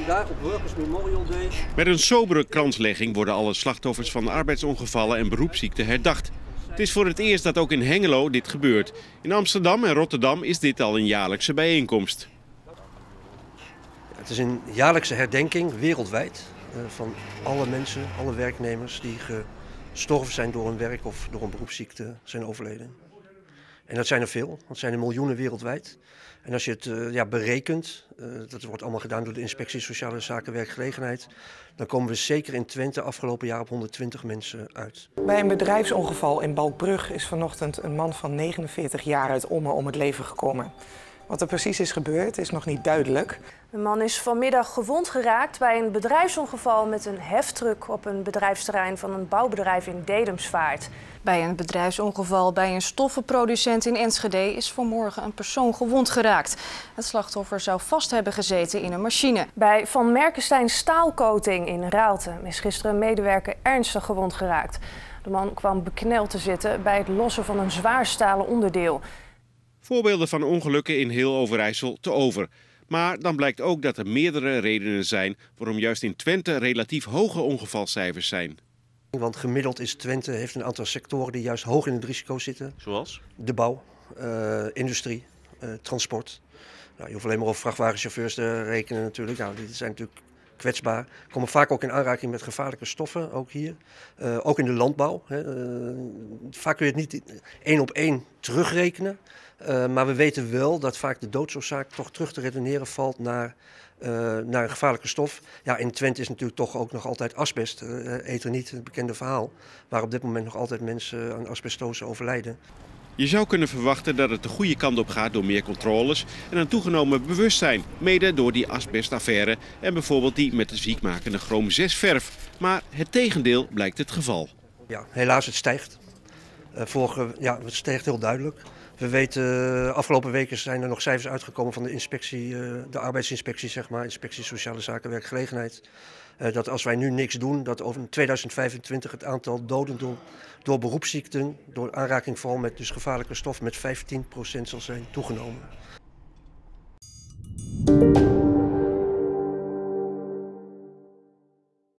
vandaag op Workers Memorial Day. Met een sobere kranslegging worden alle slachtoffers van arbeidsongevallen en beroepsziekten herdacht. Het is voor het eerst dat ook in Hengelo dit gebeurt. In Amsterdam en Rotterdam is dit al een jaarlijkse bijeenkomst. Het is een jaarlijkse herdenking wereldwijd van alle mensen, alle werknemers die gestorven zijn door hun werk of door een beroepsziekte zijn overleden. En dat zijn er veel, dat zijn er miljoenen wereldwijd. En als je het berekent, dat wordt allemaal gedaan door de Inspectie Sociale Zaken Werkgelegenheid, dan komen we zeker in Twente afgelopen jaar op 120 mensen uit. Bij een bedrijfsongeval in Balkbrug is vanochtend een man van 49 jaar uit Ommen om het leven gekomen. Wat er precies is gebeurd is nog niet duidelijk. De man is vanmiddag gewond geraakt bij een bedrijfsongeval met een heftruck op een bedrijfsterrein van een bouwbedrijf in Dedemsvaart. Bij een bedrijfsongeval bij een stoffenproducent in Enschede is vanmorgen een persoon gewond geraakt. Het slachtoffer zou vast hebben gezeten in een machine. Bij Van Merkenstein Staalcoating in Raalte is gisteren een medewerker ernstig gewond geraakt. De man kwam bekneld te zitten bij het lossen van een zwaar stalen onderdeel. Voorbeelden van ongelukken in heel Overijssel te over. Maar dan blijkt ook dat er meerdere redenen zijn waarom juist in Twente relatief hoge ongevalcijfers zijn. Want gemiddeld is Twente heeft een aantal sectoren die juist hoog in het risico zitten. Zoals? De bouw, industrie, transport. Nou, je hoeft alleen maar op vrachtwagenchauffeurs te rekenen natuurlijk. Nou, die zijn natuurlijk kwetsbaar. Komen vaak ook in aanraking met gevaarlijke stoffen, ook hier. Ook in de landbouw. Vaak kun je het niet 1 op 1 terugrekenen. Maar we weten wel dat vaak de doodsoorzaak toch terug te redeneren valt naar een gevaarlijke stof. Ja, in Twente is natuurlijk toch ook nog altijd asbest. Etherniet, het bekende verhaal. Waar op dit moment nog altijd mensen aan asbestose overlijden. Je zou kunnen verwachten dat het de goede kant op gaat door meer controles en een toegenomen bewustzijn. Mede door die asbestaffaire en bijvoorbeeld die met de ziekmakende chroom 6 verf. Maar het tegendeel blijkt het geval. Ja, helaas het stijgt. Het stijgt heel duidelijk. We weten, afgelopen weken zijn er nog cijfers uitgekomen van de inspectie, de arbeidsinspectie, zeg maar, Inspectie Sociale Zaken Werkgelegenheid. Dat als wij nu niks doen, dat over 2025 het aantal doden door beroepsziekten, door aanraking vooral met dus gevaarlijke stof, met 15% zal zijn toegenomen.